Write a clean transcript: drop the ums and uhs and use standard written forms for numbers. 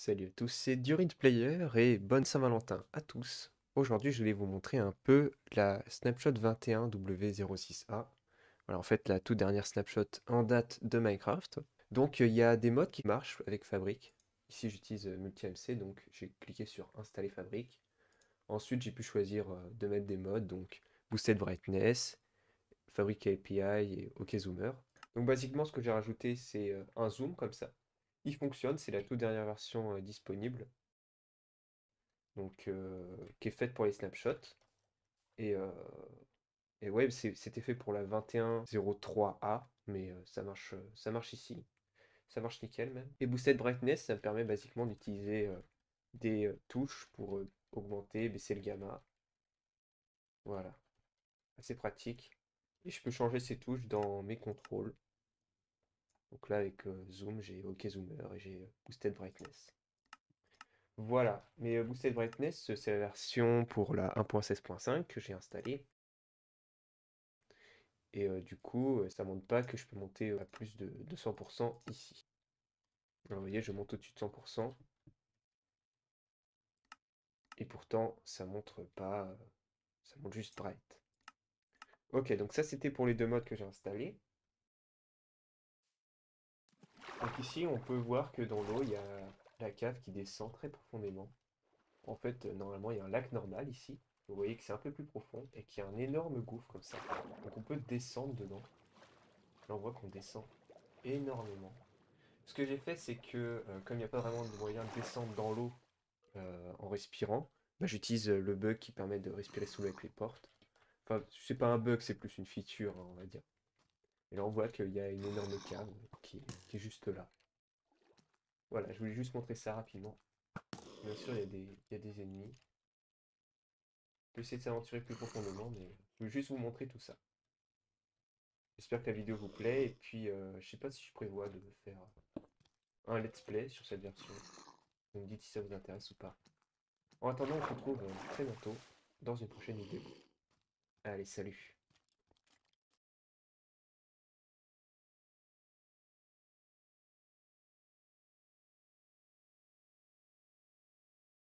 Salut à tous, c'est Durid Player et bonne Saint-Valentin à tous. Aujourd'hui, je vais vous montrer un peu la snapshot 21W06A. Voilà, en fait, la toute dernière snapshot en date de Minecraft. Donc, il y a des modes qui marchent avec Fabric. Ici, j'utilise Multi-MC, donc j'ai cliqué sur Installer Fabric. Ensuite, j'ai pu choisir de mettre des modes, donc Boosted Brightness, Fabric API et OK Zoomer. Donc, basiquement, ce que j'ai rajouté, c'est un zoom comme ça. Il fonctionne, c'est la toute dernière version disponible, donc qui est faite pour les snapshots. Et, euh, et ouais, c'était fait pour la 2103A, mais ça marche ici. Ça marche nickel même. Et Boosted Brightness, ça me permet basiquement d'utiliser des touches pour augmenter, baisser le gamma. Voilà, assez pratique. Et je peux changer ces touches dans mes contrôles. Donc là, avec Zoom, j'ai OK Zoomer et j'ai Boosted Brightness. Voilà, mais Boosted Brightness, c'est la version pour la 1.16.5 que j'ai installée. Et du coup, ça montre pas que je peux monter à plus de 200% ici. Alors, vous voyez, je monte au-dessus de 100%. Et pourtant, ça montre pas, ça montre juste bright. Ok, donc ça c'était pour les deux modes que j'ai installés. Donc ici, on peut voir que dans l'eau, il y a la cave qui descend très profondément. En fait, normalement, il y a un lac normal ici. Vous voyez que c'est un peu plus profond et qu'il y a un énorme gouffre comme ça. Donc on peut descendre dedans. Là, on voit qu'on descend énormément. Ce que j'ai fait, c'est que comme il n'y a pas vraiment de moyen de descendre dans l'eau en respirant, bah, j'utilise le bug qui permet de respirer sous l'eau avec les portes. Enfin, c'est pas un bug, c'est plus une feature, hein, on va dire. Et là, on voit qu'il y a une énorme cave qui est juste là. Voilà, je voulais juste montrer ça rapidement. Bien sûr, il y a des ennemis. On peut essayer de s'aventurer plus profondément, mais je voulais juste vous montrer tout ça. J'espère que la vidéo vous plaît, et puis je sais pas si je prévois de faire un let's play sur cette version. Vous me dites si ça vous intéresse ou pas. En attendant, on se retrouve très bientôt dans une prochaine vidéo. Allez, salut!